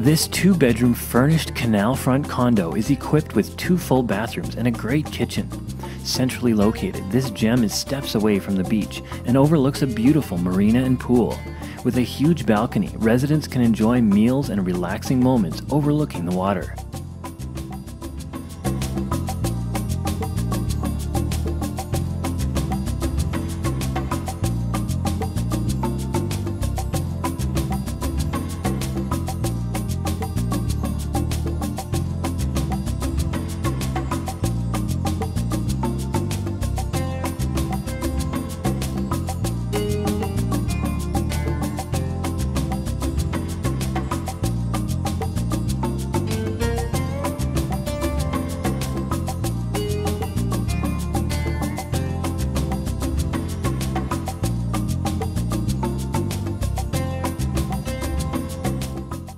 This 2-bedroom furnished canal front condo is equipped with 2 full bathrooms and a great kitchen. Centrally located, this gem is steps away from the beach and overlooks a beautiful marina and pool. With a huge balcony, residents can enjoy meals and relaxing moments overlooking the water.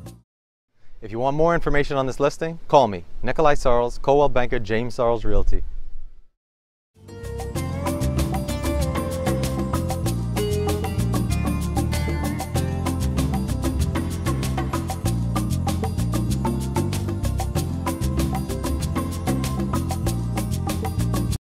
If you want more information on this listing, call me, Nikolai Sarles, Coldwell Banker, James Sarles Realty.